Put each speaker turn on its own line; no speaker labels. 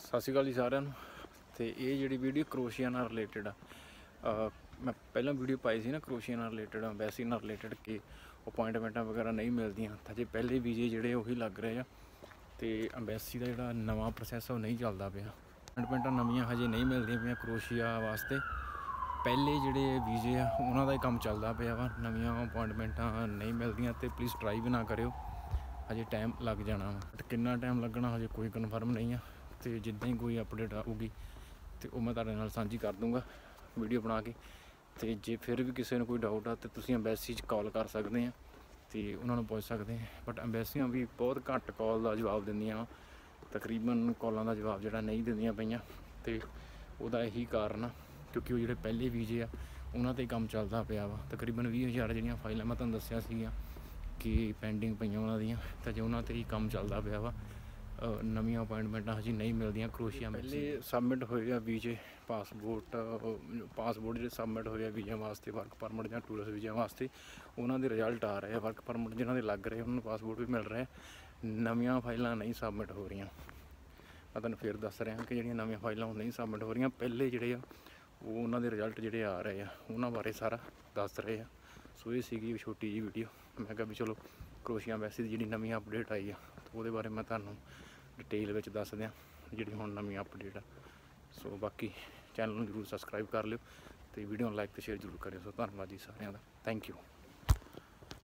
ਸਤਿ ਸ਼੍ਰੀ ਅਕਾਲ ਜੀ ਸਾਰਿਆਂ ਨੂੰ। ਤੇ ਇਹ ਜਿਹੜੀ ਵੀਡੀਓ ਕਰੋਸ਼ੀਆ ਨਾਲ ਰਿਲੇਟਡ ਆ, ਮੈਂ ਪਹਿਲਾਂ ਵੀਡੀਓ ਪਾਈ ਸੀ ਨਾ ਕਰੋਸ਼ੀਆ ਨਾਲ ਰਿਲੇਟਡ, ਐਮਬੈਸੀ ਨਾਲ ਰਿਲੇਟਡ ਕਿ ਅਪੋਇੰਟਮੈਂਟਾਂ ਵਗੈਰਾ ਨਹੀਂ ਮਿਲਦੀਆਂ। ਤਾਂ ਜੇ ਪਹਿਲੇ ਵੀਜ਼ੇ ਜਿਹੜੇ ਉਹੀ ਲੱਗ ਰਹੇ ਆ ਤੇ ਐਮਬੈਸੀ ਦਾ ਜਿਹੜਾ ਨਵਾਂ ਪ੍ਰੋਸੈਸ ਉਹ ਨਹੀਂ ਚੱਲਦਾ ਪਿਆ। ਅਪੋਇੰਟਮੈਂਟਾਂ ਨਵੀਆਂ ਹਜੇ ਨਹੀਂ ਮਿਲਦੀਆਂ ਪਈਆਂ ਕਰੋਸ਼ੀਆ ਵਾਸਤੇ। ਪਹਿਲੇ ਜਿਹੜੇ ਵੀਜ਼ੇ ਆ ਉਹਨਾਂ ਦਾ ਹੀ ਕੰਮ ਚੱਲਦਾ ਪਿਆ ਵਾ, ਨਵੀਆਂ ਅਪੋਇੰਟਮੈਂਟਾਂ ਨਹੀਂ ਮਿਲਦੀਆਂ। ਤੇ ਪਲੀਜ਼ ਟਰਾਈ ਵੀ ਨਾ ਕਰਿਓ, ਹਜੇ ਟਾਈਮ ਲੱਗ ਜਾਣਾ ਵਾ। ਬਟ ਕਿੰਨਾ ਟਾਈਮ ਲੱਗਣਾ ਹਜੇ ਕੋਈ ਕਨਫਰਮ ਨਹੀਂ ਆ। ਤੇ ਜਿੱਦਾਂ ਹੀ ਕੋਈ ਅਪਡੇਟ ਆਊਗੀ ਤੇ ਉਹ ਮੈਂ ਤੁਹਾਡੇ ਨਾਲ ਸਾਂਝੀ ਕਰ ਦੂੰਗਾ ਵੀਡੀਓ ਬਣਾ ਕੇ। ਤੇ ਜੇ ਫਿਰ ਵੀ ਕਿਸੇ ਨੂੰ ਕੋਈ ਡਾਊਟ ਆ ਤੇ ਤੁਸੀਂ ਐਮਬੈਸੀ 'ਚ ਕਾਲ ਕਰ ਸਕਦੇ ਆ ਤੇ ਉਹਨਾਂ ਨੂੰ ਪੁੱਛ ਸਕਦੇ ਆ। ਬਟ ਐਮਬੈਸੀਆਂ ਵੀ ਬਹੁਤ ਘੱਟ ਕਾਲ ਦਾ ਜਵਾਬ ਦਿੰਦੀਆਂ, ਤਕਰੀਬਨ ਕਾਲਾਂ ਦਾ ਜਵਾਬ ਜਿਹੜਾ ਨਹੀਂ ਦਿੰਦੀਆਂ ਪਈਆਂ। ਤੇ ਉਹਦਾ ਇਹੀ ਕਾਰਨ ਆ ਕਿਉਂਕਿ ਉਹ ਜਿਹੜੇ ਪਹਿਲੇ ਵੀਜ਼ੇ ਆ ਉਹਨਾਂ 'ਤੇ ਕੰਮ ਚੱਲਦਾ ਪਿਆ ਵਾ। ਤਕਰੀਬਨ 20,000 ਜਿਹੜੀਆਂ ਫਾਈਲਾਂ ਮੈਂ ਤੁਹਾਨੂੰ ਦੱਸਿਆ ਸੀਗੀਆਂ ਕਿ ਪੈਂਡਿੰਗ ਪਈਆਂ ਉਹਨਾਂ ਦੀਆਂ, ਤਾਂ ਜੇ ਉਹਨਾਂ 'ਤੇ ਹੀ ਕੰਮ ਚੱਲਦਾ ਪਿਆ ਵਾ। ਨਵੀਆਂ ਅਪੋਇੰਟਮੈਂਟਾਂ ਹਜੇ ਨਹੀਂ ਮਿਲਦੀਆਂ ਕਰੋਸ਼ੀਆ। ਪਹਿਲੇ ਸਬਮਿਟ ਹੋਏ ਆ ਵੀਜ਼ੇ, ਪਾਸਪੋਰਟ ਜਿਹੜੇ ਸਬਮਿਟ ਹੋਏ ਆ ਵੀਜ਼ਿਆਂ ਵਾਸਤੇ, ਵਰਕ ਪਰਮਿਟ ਜਾਂ ਟੂਰਿਸਟ ਵੀਜ਼ਿਆਂ ਵਾਸਤੇ, ਉਹਨਾਂ ਦੇ ਰਿਜ਼ਲਟ ਆ ਰਹੇ ਆ। ਵਰਕ ਪਰਮਿਟ ਜਿਹਨਾਂ ਦੇ ਲੱਗ ਰਹੇ ਉਹਨਾਂ ਨੂੰ ਪਾਸਪੋਰਟ ਵੀ ਮਿਲ ਰਿਹਾ। ਨਵੀਆਂ ਫਾਈਲਾਂ ਨਹੀਂ ਸਬਮਿਟ ਹੋ ਰਹੀਆਂ। ਮੈਂ ਤੁਹਾਨੂੰ ਫਿਰ ਦੱਸ ਰਿਹਾ ਕਿ ਜਿਹੜੀਆਂ ਨਵੀਆਂ ਫਾਈਲਾਂ ਉਹ ਨਹੀਂ ਸਬਮਿਟ ਹੋ ਰਹੀਆਂ। ਪਹਿਲੇ ਜਿਹੜੇ ਆ ਉਹ ਉਹਨਾਂ ਦੇ ਰਿਜ਼ਲਟ ਜਿਹੜੇ ਆ ਰਹੇ ਆ ਉਹਨਾਂ ਬਾਰੇ ਸਾਰਾ ਦੱਸ ਰਹੇ ਆ। ਸੋ ਇਹ ਸੀਗੀ ਛੋਟੀ ਜਿਹੀ ਵੀਡੀਓ। ਮੈਂ ਕਿਹਾ ਵੀ ਚਲੋ ਕਰੋਸ਼ੀਆ ਐਮਬੈਸੀ ਦੀ ਜਿਹੜੀ ਨਵੀਂ ਅਪਡੇਟ ਆਈ ਆ ਉਹਦੇ ਬਾਰੇ ਮੈਂ ਤੁਹਾਨੂੰ ਡਿਟੇਲ ਵਿੱਚ ਦੱਸ ਦਿਆਂ ਜਿਹੜੀ ਹੁਣ ਨਵੀਂ ਅਪਡੇਟ ਆ। ਸੋ ਬਾਕੀ ਚੈਨਲ ਨੂੰ ਜ਼ਰੂਰ ਸਬਸਕ੍ਰਾਈਬ ਕਰ ਲਿਓ ਤੇ ਵੀਡੀਓ ਨੂੰ ਲਾਈਕ ਤੇ ਸ਼ੇਅਰ ਜ਼ਰੂਰ ਕਰਿਓ। ਸੋ ਧੰਨਵਾਦ ਜੀ ਸਾਰਿਆਂ ਦਾ, ਥੈਂਕ ਯੂ।